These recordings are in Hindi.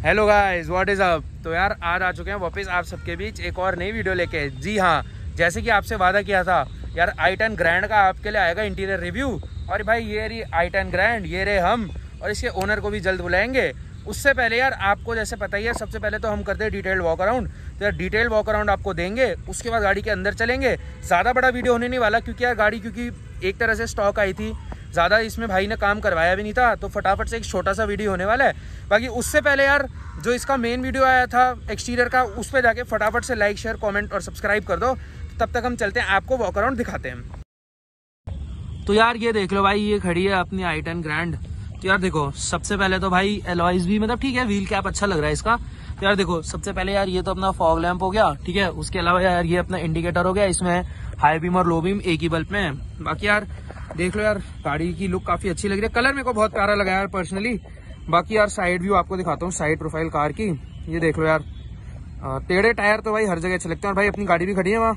Hello guys, what is up. तो यार आज आ चुके हैं वापस आप सबके बीच एक और नई वीडियो लेके। जी हाँ, जैसे कि आपसे वादा किया था यार, i10 ग्रैंड का आपके लिए आएगा इंटीरियर रिव्यू। और भाई ये रही i10 ग्रैंड, ये रहे हम, और इसके ओनर को भी जल्द बुलाएंगे। उससे पहले यार आपको जैसे पता ही है, सबसे पहले तो हम करते हैं डिटेल वॉक अराउंड। तो यार डिटेल वॉक अराउंड आपको देंगे, उसके बाद गाड़ी के अंदर चलेंगे। ज़्यादा बड़ा वीडियो होने नहीं वाला क्योंकि यार गाड़ी एक तरह से स्टॉक आई थी, ज़्यादा इसमें भाई ने काम करवाया भी नहीं था, तो फटाफट से एक छोटा सा वीडियो होने वाला है। बाकी उससे पहले यार जो इसका मेन वीडियो आया था एक्सटीरियर का, उस पर जाके फटाफट से लाइक शेयर कमेंट और सब्सक्राइब कर दो। तब तक हम चलते हैं, आपको वॉक अराउंड दिखाते हैं। तो यार ये देख लो भाई, ये खड़ी है अपनी i10 ग्रैंड। तो यार देखो, सबसे पहले तो भाई एलॉयज भी मतलब ठीक है, व्हील कैप अच्छा लग रहा है इसका। तो यार देखो, सबसे पहले यार ये तो अपना फॉग लैंप हो गया, ठीक है। उसके अलावा यार ये अपना इंडिकेटर हो गया, इसमें हाई बीम और लो बीम एक ही बल्ब में है। बाकी यार देख लो यार, गाड़ी की लुक काफी अच्छी लग रही है, कलर मेरे को बहुत प्यारा लगा यार पर्सनली। बाकी यार साइड व्यू आपको दिखाता हूँ, साइड प्रोफाइल कार की। ये देख लो यार, टेढ़े टायर तो भाई हर जगह अच्छे लगते हैं, और भाई अपनी गाड़ी भी खड़ी है वहाँ।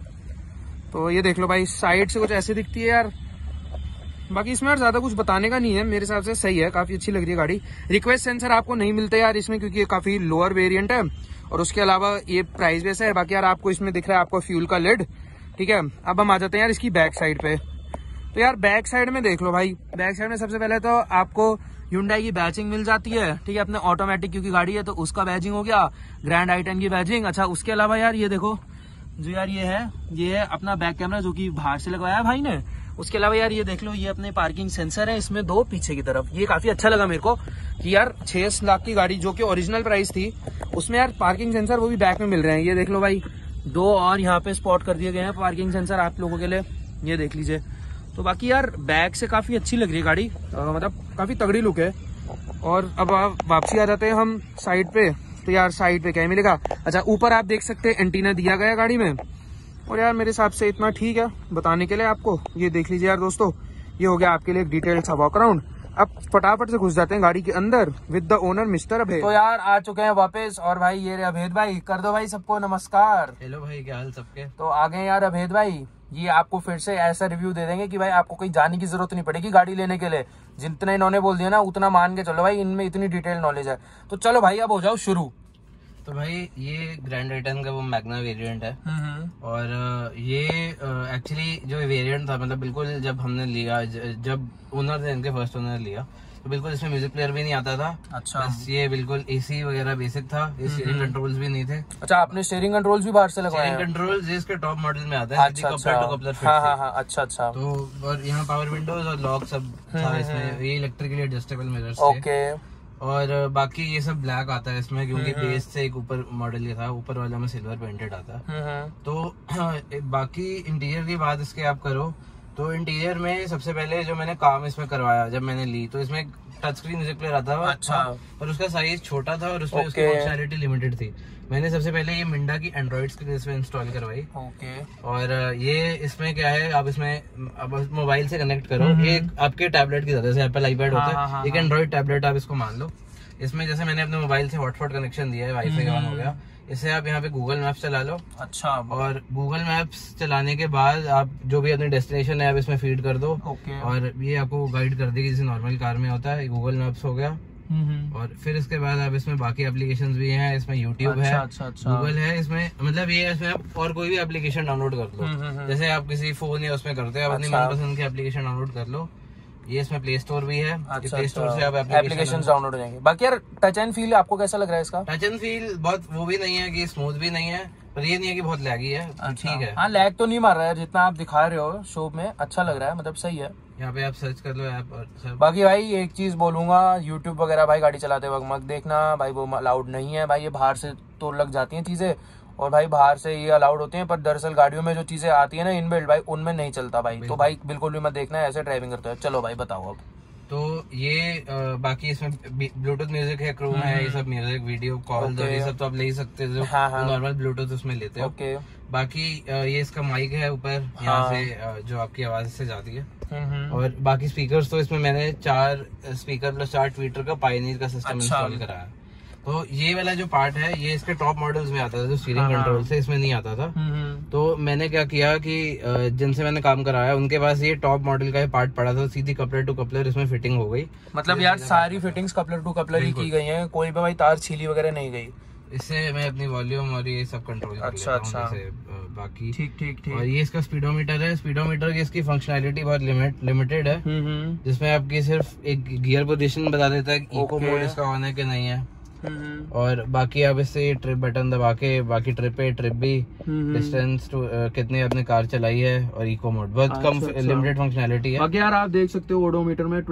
तो ये देख लो भाई, साइड से कुछ ऐसे दिखती है यार। बाकी इसमें यार ज्यादा कुछ बताने का नहीं है, मेरे हिसाब से सही है, काफी अच्छी लग रही है गाड़ी। रिक्वेस्ट सेंसर आपको नहीं मिलते यार इसमें, क्योंकि ये काफी लोअर वेरिएंट है, और उसके अलावा ये प्राइस बेस है। बाकी यार आपको इसमें दिख रहा है आपको फ्यूल का लिड, ठीक है। अब हम आ जाते हैं यार इसकी बैक साइड पे। तो यार बैक साइड में देख लो भाई, बैक साइड में सबसे पहले तो आपको Hyundai की बैजिंग मिल जाती है, ठीक है। अपने ऑटोमेटिक क्योंकि गाड़ी है तो उसका बैजिंग हो गया, ग्रैंड i10 की बैजिंग। अच्छा, उसके अलावा यार ये देखो, जो यार ये है अपना बैक कैमरा, जो कि बाहर से लगवाया है भाई ने। उसके अलावा यार ये देख लो, ये अपने पार्किंग सेंसर है, इसमें 2 पीछे की तरफ। ये काफी अच्छा लगा मेरे को कि यार 6 लाख की गाड़ी जो कि ओरिजिनल प्राइस थी, उसमें यार पार्किंग सेंसर वो भी बैक में मिल रहे हैं। ये देख लो भाई, 2 और यहाँ पे स्पॉट कर दिए गए हैं पार्किंग सेंसर आप लोगों के लिए, ये देख लीजिए। तो बाकी यार बैक से काफी अच्छी लग रही है गाड़ी, मतलब काफी तगड़ी लुक है। और अब वापसी आ जाते हैं हम साइड पे। तो यार साइड पे क्या मिलेगा, अच्छा ऊपर आप देख सकते हैं एंटीना दिया गया गाड़ी में। और यार मेरे हिसाब से इतना ठीक है बताने के लिए आपको। ये देख लीजिए यार दोस्तों, ये हो गया आपके लिए एक डिटेल सा वॉक अराउंड। अब फटाफट से घुस जाते हैं गाड़ी के अंदर विद द ओनर मिस्टर अभेद। तो यार आ चुके हैं वापस, और भाई ये रहे अभेद भाई। कर दो भाई सबको नमस्कार। हेलो भाई, क्या हाल सबके। तो आ गए यार अभेद भाई, ये आपको फिर से ऐसा रिव्यू दे देंगे कि भाई आपको कहीं जाने की जरूरत नहीं पड़ेगी गाड़ी लेने के लिए। जितना इन्होंने बोल दिया ना उतना मान के चलो भाई, इनमें इतनी डिटेल नॉलेज है। तो चलो भाई अब हो जाओ शुरू। तो भाई ये ग्रैंड i10 का वो मैग्ना वेरिएंट है, और ये एक्चुअली जो वेरिएंट था, मतलब बिल्कुल जब हमने लिया, जब ओनर थे इनके, फर्स्ट ओनर लिया, तो बिल्कुल इसमें म्यूजिक प्लेयर भी नहीं आता था। अच्छा। बस ये बिल्कुल एसी वगैरह बेसिक था, स्टीयरिंग कंट्रोल्स भी नहीं थे। अच्छा, आपने स्टीयरिंग कंट्रोल्स भी बाहर से लगवाए हैं? स्टीयरिंग कंट्रोल्स इसके टॉप मॉडल में आता है। अच्छा, अच्छा। तो और यहाँ पावर विंडोज और लॉक सब था इसमें। ये इलेक्ट्रिकली एडजस्टेबल मिरर्स थे। ओके। और बाकी ये सब ब्लैक आता है इसमें, क्योंकि बेस से एक ऊपर मॉडल ये था, ऊपर वाला में सिल्वर पेंटेड आता है। तो बाकी इंटीरियर की बात इसके आप करो, तो इंटीरियर में सबसे पहले जो मैंने काम इसमें करवाया जब मैंने ली, तो इसमें टच स्क्रीन म्यूजिक प्लेयर आता था। अच्छा। पर उसका साइज छोटा था और उसमें उसकी फंक्शनैलिटी लिमिटेड थी। मैंने सबसे पहले ये मिंडा की एंड्रॉइड्स की इसमें इंस्टॉल करवाई। ओके। और ये इसमें क्या है, आप इसमें अब मोबाइल से कनेक्ट करो, ये आपके टैबलेट की तरह से एप्पल आईपैड होता है, एक एंड्रॉइड टैबलेट आप इसको मान लो। इसमें जैसे मैंने अपने मोबाइल से हॉटस्पॉट कनेक्शन दिया है, वाईफाई ऑन हो गया, इससे आप यहाँ पे गूगल मैप्स चला लो। अच्छा। और गूगल मैप्स चलाने के बाद आप जो भी अपनी डेस्टिनेशन है आप इसमें फीड कर दो। ओके। और ये आपको गाइड कर देगी जैसे नॉर्मल कार में होता है। गूगल मैप्स हो गया, और फिर इसके बाद आप इसमें बाकी एप्लीकेशंस भी हैं, इसमें यूट्यूब है, गूगल है इसमें, मतलब ये इसमें आप और कोई भी एप्लीकेशन डाउनलोड कर लो। जैसे आप किसी फोन या उसमें करते हो, आप अपनी मनपसंद की एप्लीकेशन डाउनलोड कर लो। ये इसमें प्ले स्टोर भी है। अच्छा, प्ले स्टोर से आप एप्लीकेशन डाउनलोड हो जाएंगे। बाकी यार टच एंड फील आपको कैसा लग रहा है इसका? टच एंड फील बहुत वो भी नहीं है कि स्मूथ भी नहीं है, पर ये नहीं है कि बहुत लैगी है। अच्छा, ठीक है। हाँ, लैग तो नहीं मार रहा है, जितना आप दिखा रहे हो शो में अच्छा लग रहा है, मतलब सही है। यहाँ पे आप सर्च कर लो ऐप और सब। बाकी भाई एक चीज बोलूंगा, यूट्यूब वगैरह भाई गाड़ी चलाते वक्त मत देखना भाई, वो अलाउड नहीं है भाई। ये बाहर से तो लग जाती हैं चीजें, और भाई बाहर से ये अलाउड होते हैं, पर दरअसल गाड़ियों में जो चीजें आती है ना इनबिल्ट भाई, उनमें नहीं चलता भाई। तो भाई बिल्कुल भी मत देखना, ऐसे ड्राइविंग करते हो। चलो भाई बताओ अब। तो ये बाकी इसमें ब्लूटूथ म्यूजिक है, क्रोम है, ये सब म्यूजिक, वीडियो कॉल, ये सब तो आप ले ही सकते हो, नॉर्मल ब्लूटूथ उसमें लेते हो। ओके। बाकी ये इसका माइक है ऊपर, यहाँ से जो आपकी आवाज से जाती है। और बाकी स्पीकर्स तो इसमें मैंने 4 स्पीकर प्लस 4 ट्विटर का पायनियर का सिस्टम इंस्टॉल कराया। तो ये वाला जो पार्ट है ये इसके टॉप मॉडल्स में आता था, जो स्टीयरिंग कंट्रोल से इसमें नहीं आता था। तो मैंने क्या किया कि जिनसे मैंने काम कराया उनके पास ये टॉप मॉडल का पार्ट पड़ा था, सीधी कपलर टू कपलर इसमें फिटिंग हो गई। मतलब यार सारी फिटिंग्स कपलर टू कपलर ही की गई हैं, कोई भी भाई तार छीली वगैरह नहीं गई। इससे मैं अपनी वॉल्यूम और ये सब कंट्रोल कर लेता हूं जैसे बाकी। ठीक। और ये इसका स्पीडोमीटर है। स्पीडोमीटर की इसकी फंक्शनैलिटी बहुत लिमिटेड है, जिसमें आपकी सिर्फ एक गियर पोजीशन बता देता है इको मोड इसका ऑन है कि नहीं है, और बाकी आप इससे ट्रिप बटन दबा के बाकी trip A trip B distance कितने आपने कार चलाई है और इको मोड बहुत कम लिमिटेड फंक्शनैलिटी है। बाकी यार आप देख सकते हो ओडोमीटर में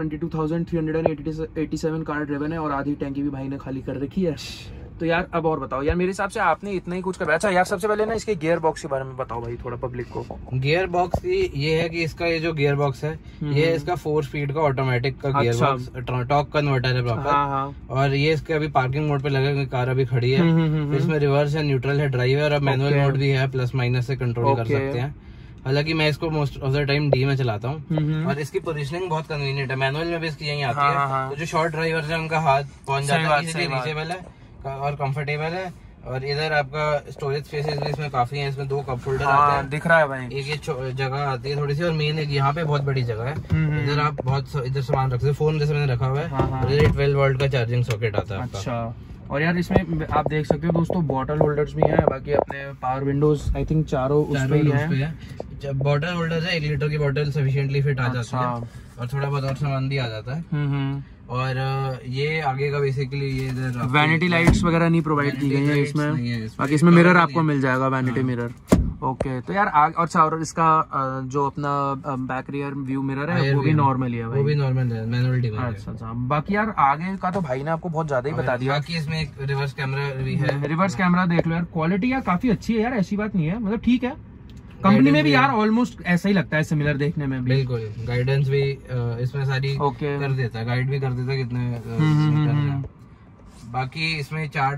22,387 कार ड्रिवन है और आधी टैंकी भी भाई ने खाली कर रखी है। तो यार अब और बताओ यार, मेरे हिसाब से आपने इतना ही कुछ करवाया। अच्छा यार सबसे पहले ना इसके गियर बॉक्स के बारे में बताओ भाई थोड़ा पब्लिक को। गियर बॉक्स की ये है कि इसका ये जो गियर बॉक्स है ये इसका 4 स्पीड का ऑटोमेटिक का गियर बॉक्स टॉर्क कन्वर्टर है प्रॉपर। और ये इसके अभी पार्किंग मोड पे लगा, कार अभी खड़ी है। इसमें रिवर्स है, न्यूट्रल है, ड्राइव है और अब मैनुअल मोड भी है, प्लस माइनस से कंट्रोल कर सकते हैं। हालांकि मैं इसको most of the time D में चलाता हूँ और इसकी पोजीशनिंग बहुत कन्वीनियंट है। मैनुअल में भी इसकी यही आती है। तो जो शॉर्ट ड्राइवर्स है उनका हाथ पहुंच जाता है, रीचेबल है और कंफर्टेबल है। और इधर आपका स्टोरेज स्पेसेस भी इसमें काफी है। इसमें 2 कप होल्डर आते हैं, दिख रहा है भाई। एक ये जगह आती है थोड़ी सी, और मेन एक यहाँ पे बहुत बड़ी जगह है। इधर आप बहुत इधर सामान रख सकते हैं, फोन जैसे मैंने रखा हुआ है। और इधर 12 वोल्ट का चार्जिंग सॉकेट आता है आपका। अच्छा। और यार इसमें आप देख सकते हो दोस्तों बॉटल होल्डर्स भी हैं, बाकी अपने पावर विंडोज आई थिंक चारों उस पे ही हैं। जब बॉटल होल्डर है 1 लीटर की बॉटल सफिशिएंटली फिट आ जाती है और थोड़ा बहुत और सामान भी आ जाता है। और ये आगे का बेसिकली ये इधर वैनिटी लाइट्स वगैरह नहीं प्रोवाइड की गई है इसमें। बाकी इसमें मिरर आपको मिल जाएगा, वैनिटी मिरर। ओके। तो यार और इसका जो अपना बैक रियर व्यू मिरर है वो भी नॉर्मल है भाई, वो भी नॉर्मल है, मैनुअल डिवाइस है। अच्छा। बाकी यार आगे का तो भाई ने आपको बहुत ज्यादा ही बता दिया। बाकी इसमें एक रिवर्स कैमरा भी है। रिवर्स कैमरा देख लो यार, क्वालिटी यार काफी अच्छी है यार, ऐसी बात नहीं है, मतलब ठीक है। कंपनी में भी यार ऑलमोस्ट ऐसा ही लगता है सिमिलर देखने में भी। बिल्कुल। गाइडेंस भी इसमें सारी कर देता है, गाइड भी कर देता है कितने। बाकी इसमें 4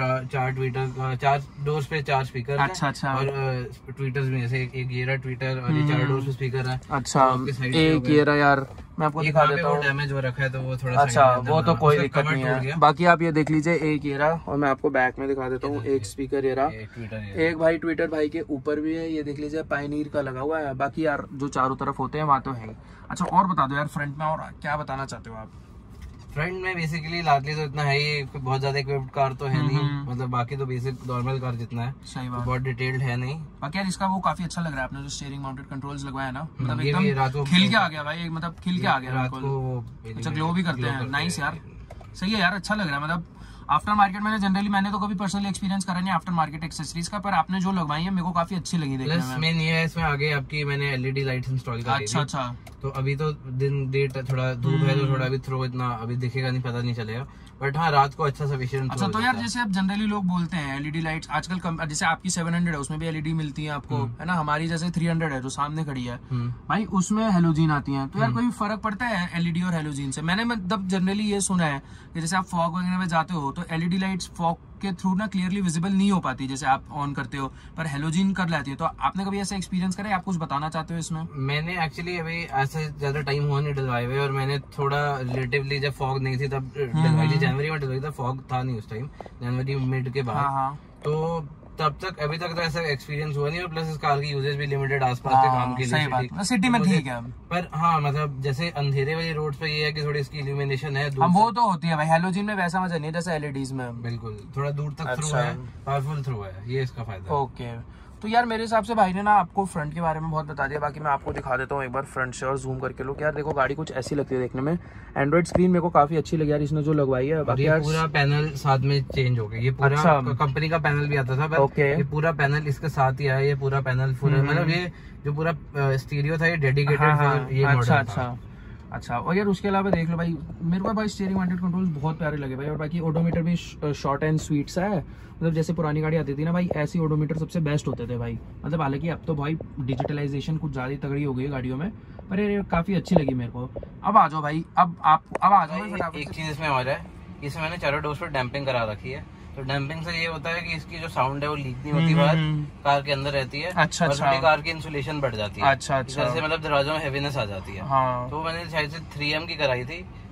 डोर्स पे 4 स्पीकर। अच्छा। और ट्वीटर्स में जैसे एक ये रहा ट्वीटर और ये 4 डोर्स पे स्पीकर है। अच्छा। एक ये रहा यार, मैं आपको दिखा देता हूँ। डैमेज हो रखा है तो वो थोड़ा। अच्छा वो तो कोई दिक्कत नहीं है। बाकी आप ये देख लीजिए, एक ये रहा और मैं आपको बैक में दिखा देता हूँ। एक स्पीकर ये रहा, एक भाई ट्विटर भाई के ऊपर भी है, ये देख लीजिए पायनीर का लगा हुआ है। बाकी यार जो चारों तरफ होते हैं वहाँ तो है। अच्छा और बता दो यार फ्रंट में और क्या बताना चाहते हो आप? फ्रंट में बेसिकली लाडली तो इतना है ही, बहुत ज्यादा इक्विप्ड कार तो है नहीं, मतलब बाकी तो बेसिक नॉर्मल कार जितना है। सही बात। बहुत डिटेल्ड है नहीं। बाकी यार इसका वो काफी अच्छा लग रहा है, आपने जो स्टीयरिंग माउंटेड कंट्रोल्स लगवाया ना, मतलब एकदम खिल के आ गया भाई, मतलब खिल के आ गया रात को। अच्छा ग्लो भी करते हैं, नाइस यार, सही है यार, अच्छा लग रहा है। मतलब आफ्टर मार्केट मैंने तो कभी पर्सनली एक्सपीरियंस करा नहीं आफ्टर मार्केट एक्सेसरीज का, पर आपने जो लगवाई है मेरे को काफी अच्छी लगी देखने में। मेन ये है इसमें आगे आपकी मैंने एलईडी लाइट्स इंस्टॉल कर दी। अच्छा। तो अभी तो दिन डेट थोड़ा धूप है तो थोड़ा अभी थ्रो इतना अभी दिखेगा नहीं, पता नहीं चलेगा, बट हाँ रात को अच्छा सफिशिएंट। अच्छा तो यार जैसे अब जनरली लोग बोलते हैं एलईडी लाइट्स आजकल, जैसे आपकी 700 है उसमें भी एलईडी मिलती है आपको, है ना, हमारी जैसे 300 है जो सामने खड़ी है भाई, उसमें हेलोजीन आती है। तो यार कोई फर्क पड़ता है एलईडी और हेलोजीन से? मैंने मतलब जनरली ये सुना है कि जैसे आप फॉग वगैरह में जाते हो तो एलईडी लाइट्स फॉग के थ्रू ना क्लियरली विजिबल नहीं हो पाती जैसे आप ऑन करते हो, पर हेलोजीन कर लेती है। तो आपने कभी ऐसा एक्सपीरियंस करा है? आप कुछ बताना चाहते हो इसमें? मैंने एक्चुअली अभी ऐसे ज्यादा टाइम हुआ नहीं डलवाए हुए, और मैंने थोड़ा रिलेटिवली जब फॉग नहीं थी तब डलवाई थी, जनवरी में डलवाई था, फॉग था नहीं उस टाइम, जनवरी मिड के बाद। तो तब तक अभी तक तो ऐसा एक्सपीरियंस हुआ नहीं, और प्लस इस कार की यूजेज भी लिमिटेड आसपास के काम के लिए सिटी में ठीक है। पर हाँ मतलब जैसे अंधेरे वाली रोड पे ये है कि थोड़ी इसकी इल्यूमिनेशन है, वो तो होती है भाई, हेलोजन में वैसा मजा नहीं है जैसे एलईडीज में। बिल्कुल, थोड़ा दूर तक थ्रू है, पावरफुल थ्रू है, ये इसका फायदा। ओके। तो यार मेरे हिसाब से भाई ने ना आपको फ्रंट के बारे में बहुत बता दिया, बाकी मैं आपको दिखा देता हूँ एक बार फ्रंट से और जूम करके लोग। यार देखो गाड़ी कुछ ऐसी लगती है देखने में, एंड्रॉइड स्क्रीन मेरे को काफी अच्छी लगी यार इसने जो लगवाई है। बाकी यार पूरा पैनल साथ में चेंज हो गया, ये पूरा कंपनी का पैनल भी आता था, पर ये पूरा पैनल इसके साथ ही आया, ये पूरा पैनल पूरा, मतलब ये जो पूरा स्टीरियो था ये डेडिकेटेड ये मॉडल था। अच्छा। और यार उसके अलावा देख लो भाई, मेरे को भाई स्टीयरिंग माउंटेड कंट्रोल्स बहुत प्यारे लगे भाई, और बाकी ओडोमीटर भी शॉर्ट एंड स्वीट सा है, मतलब जैसे पुरानी गाड़ी आती थी ना भाई, ऐसी ओडोमीटर सबसे बेस्ट होते थे भाई। मतलब हालांकि अब तो भाई डिजिटलाइजेशन कुछ ज्यादा तगड़ी हो गई है गाड़ियों में, पर ये काफी अच्छी लगी मेरे को। अब आ जाओ भाई, अब आ जाओ। एक चीज इसमें और है, इसमें मैंने चारों डोर्स पर डैम्पिंग करा रखी है, तो डैम्पिंग से ये होता है कि इसकी जो साउंड है वो लीक नहीं होती, बाहर कार के अंदर रहती है। अच्छा। और कार की इंसुलेशन बढ़ जाती है। अच्छा। जैसे मतलब दरवाजों में हेवीनेस आ जाती है। हाँ। तो मैंने शायद से 3M की कराई थी,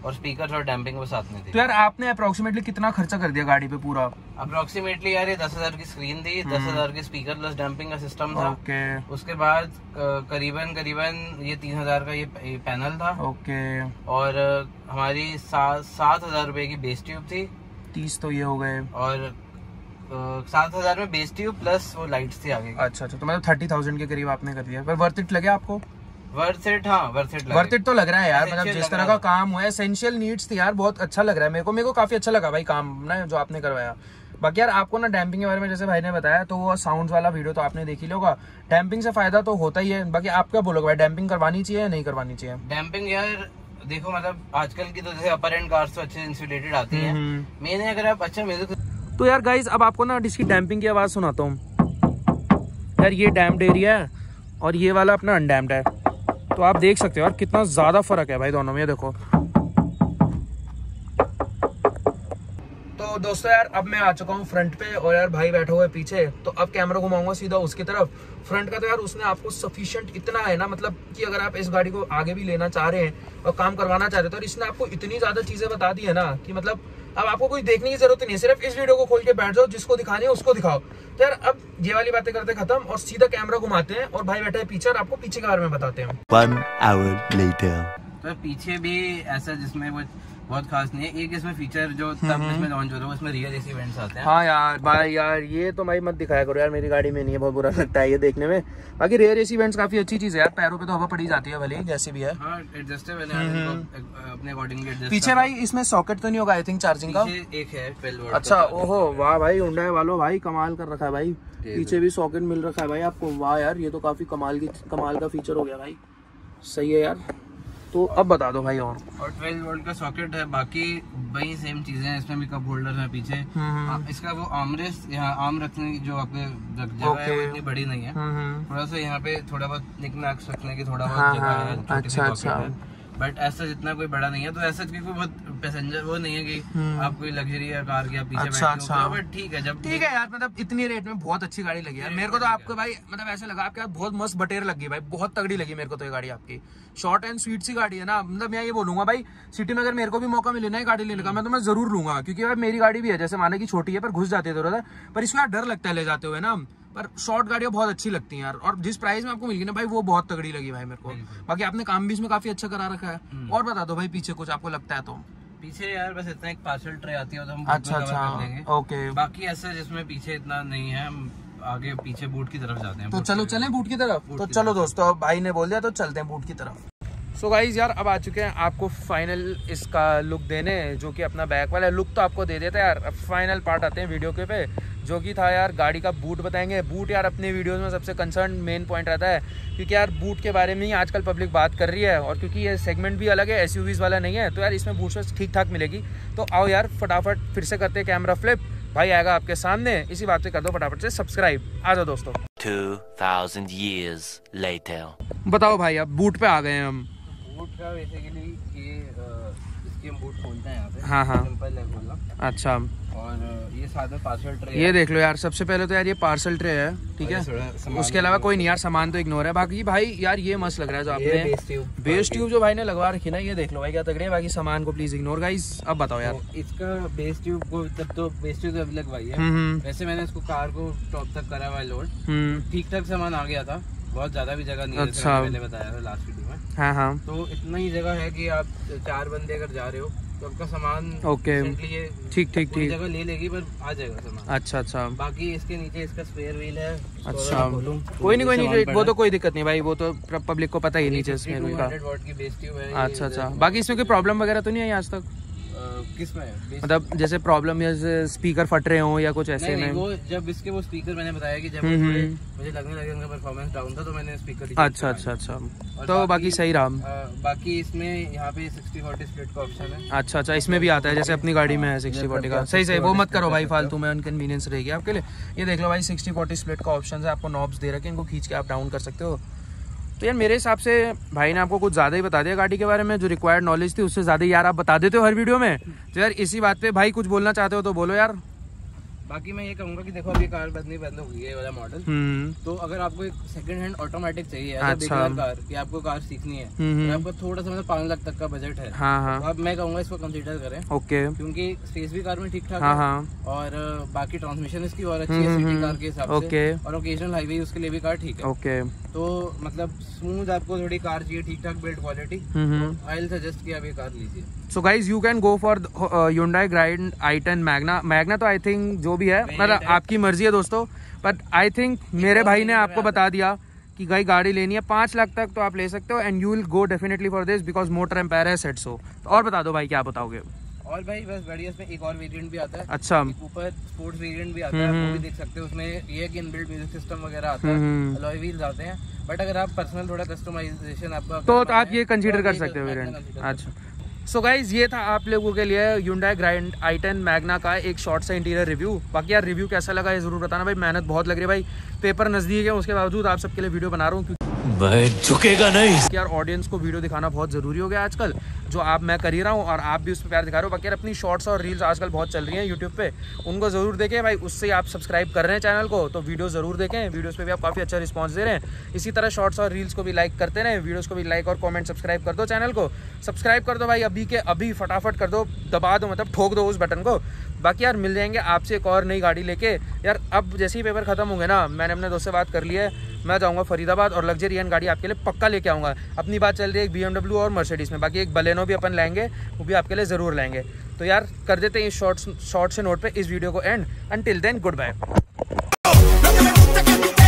और स्पीकर और डैम्पिंग वो साथ में थी। तो यार आपने अप्रोक्सीमेटली कितना खर्चा कर दिया गाड़ी पे पूरा? अप्रोक्सीमेटली यार ये 10,000 की स्क्रीन थी, 10,000 की स्पीकर प्लस डैम्पिंग का सिस्टम था। ओके। उसके बाद करीबन ये 3,000 का ये पैनल था। ओके। और हमारी 7,000 रुपए की बेस ट्यूब थी। 30 तो ये हो गए। और 7,000 में बेस ट्यूब प्लस वो लाइट्स थी आगे। अच्छा, तो मतलब 30,000 के करीब आपने कर दिया। पर वर्थ इट लगे आपको? वर्थ इट, हाँ वर्थ इट तो लग रहा है यार। मतलब जिस तरह का काम हुआ है, एसेंशियल नीड्स थी यार, बहुत अच्छा लग रहा है मेरे को काफी अच्छा लगा भाई काम ना जो आपने करवाया। बाकी यार आपको ना डैम्पिंग के बारे में जैसे भाई ने बताया, तो वो साउंड वाला वीडियो तो आपने देख ही होगा। डैम्पिंग से फायदा तो होता ही है। बाकी आप क्या बोलोगे भाई, डैम्पिंग करवानी चाहिए या नहीं करवानी चाहिए? डैम्पिंग यार देखो, मतलब आजकल की तो जैसे अपर एंड कार्स तो अच्छे इंसुलेटेड आती हैं। मेन है अगर आप अच्छा म्यूजिक। तो यार गाइज अब आपको ना इसकी डैम्पिंग की आवाज सुनाता हूँ। यार ये डैम्प्ड एरिया है और ये वाला अपना अनडैम्प्ड है। तो आप देख सकते हो यार कितना ज्यादा फर्क है भाई दोनों में। ये देखो। तो दोस्तों यार अब मैं आ चुका हूँ फ्रंट पे और यार भाई बैठा हुआ है पीछे। तो अब कैमरा घुमाऊंगा सीधा उसकी तरफ। फ्रंट का तो यार उसने आपको सफिशिएंट इतना है ना, मतलब कि अगर आप इस गाड़ी को आगे भी लेना चाह रहे हैं और काम करवाना चाह रहे हो, तो इसने आपको इतनी ज्यादा चीजें बता दी है ना कि मतलब अब आपको कोई देखने की जरूरत नहीं है। सिर्फ इस वीडियो को खोल के बैठ जाओ, जिसको दिखानी है उसको दिखाओ। तो यार अब ये वाली बातें करते खत्म और सीधा कैमरा घुमाते हैं और भाई बैठा है पीछे और आपको पीछे के बारे में बताते हैं। 1 hour later। तो पीछे भी ऐसा जिसमें वो बहुत खास नहीं है। एक इसमें फीचर जो तब इसमें लॉन्च हो रहा है, उसमें रियर एसी वेंट्स आते हैं। हाँ यार भाई यार ये तो भाई मत दिखाया करो यार, मेरी गाड़ी में नहीं है, बहुत बुरा लगता है ये देखने में। बाकी रियर एसी वेंट्स काफी अच्छी चीज है यार, पैरों पे तो हवा पड़ी जाती है भले ही जैसे भी है। हाँ, एडजस्टेबल है, अपने अकॉर्डिंगली एडजस्ट। पीछे भाई इसमें सॉकेट तो नहीं होगा आई थिंक चार्जिंग का? एक है 12 वोल्ट। अच्छा, ओहो वाह भाई, हुंडई वालों भाई कमाल कर रखा है भाई। पीछे भी सॉकेट मिल रखा है भाई आपको। वाह यार ये तो काफी कमाल का फीचर हो गया भाई। सही है यार। तो अब बता दो भाई। और 12 वोल्ट का सॉकेट है। बाकी वही सेम चीजें हैं, इसमें भी कप होल्डर है पीछे। इसका वो आर्मरेस्ट, यहाँ आर्म रखने की जो आपके जगह है वो इतनी बड़ी नहीं है। थोड़ा सा यहाँ पे थोड़ा बहुत निकनैक्स रखने की थोड़ा बहुत जगह है, छोटी सी पॉकेट है। बट ऐसा जितना कोई बड़ा नहीं है। तो ऐसा कोई बहुत पैसेंजर वो नहीं है कि आप कोई लग्जरी कार के पीछे बैठे हो। बट ठीक है, जब ठीक है यार, मतलब इतनी रेट में बहुत अच्छी गाड़ी लगी यार मेरे को तो। आपको भाई मतलब ऐसे लगा आपके बहुत मस्त बटेर लगी भाई, बहुत तगड़ी लगी मेरे को तो ये गाड़ी आपकी। शॉर्ट एंड स्वीट सी गाड़ी है ना। मतलब मैं ये बोलूंगा भाई, सिटी में अगर मेरे को भी मौका मिले ना ये गाड़ी लेने का, मैं तो मैं जरूर लूंगा। क्योंकि यार मेरी गाड़ी भी है, जैसे माने की छोटी है पर घुस जाती है थोड़ा सा, पर इसको यार डर लगता है ले जाते हुए ना। पर शॉर्ट गाड़ियां बहुत अच्छी लगती हैं यार। और जिस प्राइस में आपको मिल गई ना भाई, वो बहुत तगड़ी लगी भाई मेरे को। बाकी आपने काम भी इसमें काफी अच्छा करा रखा है। और बता दो भाई पीछे कुछ आपको लगता है तो? पीछे यार बस इतना एक पार्सल ट्रे आती है तो हम अच्छा ओके। बाकी ऐसा जिसमें पीछे इतना नहीं है। हम आगे पीछे बूट की तरफ जाते हैं। तो चलो चलें बूट की तरफ। तो चलो दोस्तों, अब भाई ने बोल दिया तो चलते हैं बूट की तरफ। सो गाइज यार अब आ चुके हैं आपको फाइनल इसका लुक देने, जो कि अपना बैक वाला लुक तो आपको दे देता है यार। अब फाइनल पार्ट आते हैं वीडियो के पे, जो कि था यार गाड़ी का बूट बताएंगे। बूट यार अपने वीडियोस में सबसे कंसर्न मेन पॉइंट रहता है, क्योंकि यार बूट के बारे में ही आजकल पब्लिक बात कर रही है। और क्योंकि ये सेगमेंट भी अलग है, एसयूवीज वाला नहीं है, तो यार इसमें बूट स्पेस ठीक ठाक मिलेगी। तो आओ यार फटाफट फिर से करते हैं कैमरा फ्लिप। भाई आएगा आपके सामने, इसी बात पे कर दो फटाफट से सब्सक्राइब। आ जाओ दोस्तों। 2000 years later। बताओ भाई अब बूट पे आ गए हैं हम। बूट का बेसिकली ये इसके हम बूट खोलते हैं यहाँ पे। हाँ सिंपल है खोलना। अच्छा। और ये साथ में पार्सल ट्रे, ये देख लो यार। सबसे पहले तो यार ये पार्सल ट्रे है, ठीक है। उसके अलावा कोई नहीं यार, सामान तो इग्नोर है। बाकी भाई यार ये मस्त लग रहा है जो आपने बेस ट्यूब जो भाई ने लगवा रखी ना, ये देख लो भाई क्या तगड़ी है। बाकी सामान को प्लीज इग्नोर गाइस। अब बताओ यार इसका बेस ट्यूब को, तब तो बेस ट्यूब अभी लगवाई है। वैसे मैंने इसको कार को टॉप तक करा हुआ लोड, ठीक ठाक सामान आ गया था। बहुत ज्यादा भी जगह नहीं है, अच्छा। मैंने बताया था लास्ट वीडियो में। हाँ। तो इतना ही जगह है कि आप 4 बंदे अगर जा रहे हो तो आपका सामान ओके ठीक जगह ले लेगी, पर आ जाएगा सामान। अच्छा। बाकी इसके नीचे इसका स्पेयर व्हील है। अच्छा कोई नहीं वो तो कोई दिक्कत नहीं भाई, वो तो पब्लिक को पता ही नीचे स्पेयर व्हील का। 100 वॉट की बेस ट्यूब है। अच्छा। बाकी इसमें कोई प्रॉब्लम वगैरह तो नहीं आई आज तक? किसमें मतलब जैसे प्रॉब्लम या स्पीकर फट रहे हो या कुछ ऐसे में? वो जब इसके वो स्पीकर मैंने बताया कि जब मुझे लगने लगे उनका परफॉर्मेंस डाउन था, तो मैंने स्पीकर अच्छा। तो बाकी सही रहा। बाकी इसमें यहाँ पे 60-40 स्प्लिट का ऑप्शन है। अच्छा इसमें भी आता है, जैसे अपनी गाड़ी में है 60-40 का। सही वो मत करो भाई फालतू में, अनकन्वीनियंस रहेगी आपके लिए। ये देख लो भाई 60-40 स्प्लिट का ऑप्शन है। आपको नॉब्स दे रखे हैं, इनको खींच के आप डाउन कर सकते हो। तो यार मेरे हिसाब से भाई ने आपको कुछ ज़्यादा ही बता दिया गाड़ी के बारे में। जो रिक्वायर्ड नॉलेज थी उससे ज़्यादा यार आप बता देते हो हर वीडियो में। तो यार इसी बात पे भाई कुछ बोलना चाहते हो तो बोलो यार। बाकी मैं ये कहूंगा कि देखो अभी कार बंद हो गई है वाला मॉडल, तो अगर आपको एक सेकंड हैंड ऑटोमेटिक चाहिए कार कि आपको कार सीखनी है, तो आपको थोड़ा सा मतलब 5 लाख तक का बजट है, तो अब मैं कहूंगा इसको कंसीडर करें। ओके। क्योंकि स्पेस भी कार में ठीक ठाक है और बाकी ट्रांसमिशन इसकी और अच्छी है सिटी कार के हिसाब से, और ओकेजनल हाईवे उसके लिए भी कार ठीक है। ओके। तो मतलब स्मूथ आपको थोड़ी कार चाहिए, ठीक ठाक build quality, I will suggest कि आप ये कार लीजिए। So guys you can go for Hyundai Grand i10 Magna तो आई थिंक जो भी है मतलब आपकी मर्जी है दोस्तों, बट आई थिंक मेरे भाई ने आपको बता दिया कि भाई गाड़ी लेनी है 5 लाख तक तो आप ले सकते हो, and you will go definitely for this because motor empire है सेट सो। और बता दो भाई क्या बताओगे? और भाई बस बढ़िया, इसमें एक और वेरिएंट भी आता है। अच्छा। ऊपर स्पोर्ट्स वेरिएंट भी आता है, वो भी देख सकते हो। उसमें ये है कि इनबिल्ट म्यूजिक सिस्टम वगैरह आता है, अलॉय व्हील्स आते हैं, बट अगर आप पर्सनल थोड़ा कस्टमाइजेशन आपका तो आप ये कंसीडर कर सकते हो वेरिएंट। अच्छा। सो गाइज ये था आप लोगों के लिए Hyundai Grand i10 मैग्ना का एक शॉर्ट सा इंटीरियर रिव्यू। बाकी यार रिव्यू कैसा लगा ये जरूर बताना भाई, मेहनत बहुत लग रही है भाई, पेपर नजदीक है उसके बावजूद आप सबके लिए वीडियो बना रहा हूँ मैं झुकेगा नहीं यार। ऑडियंस को वीडियो दिखाना बहुत जरूरी हो गया आजकल, जो मैं कर ही रहा हूँ और आप भी उस पर प्यार दिखा रहे हो। बाकी यार अपनी शॉर्ट्स और रील्स आजकल बहुत चल रही हैं यूट्यूब पे, उनको जरूर देखें भाई, उससे आप सब्सक्राइब कर रहे हैं चैनल को तो वीडियो जरूर देखें, वीडियोस पे भी आप काफी अच्छा रिस्पांस दे रहे हैं। इसी तरह शॉर्ट्स और रील्स को भी लाइक करते रहें, वीडियोस को भी लाइक और कमेंट सब्सक्राइब कर दो, चैनल को सब्सक्राइब कर दो भाई, अभी के अभी फटाफट कर दो, दबा दो, मतलब ठोक दो उस बटन को। बाकी यार मिल जाएंगे आपसे एक और नई गाड़ी लेके। यार अब जैसे ही पेपर खत्म होंगे ना, मैंने अपने दोस्त से बात कर लिया है, मैं जाऊंगा फरीदाबाद और लग्जरियन गाड़ी आपके लिए पक्का लेके आऊँगा। अपनी बात चल रही है एक BMW और मर्सिडीज में, बाकी एक बलेनो भी अपन लाएंगे, वो भी आपके लिए ज़रूर लाएंगे। तो यार कर देते हैं इस शॉर्ट से नोट पे इस वीडियो को end. Until then good bye.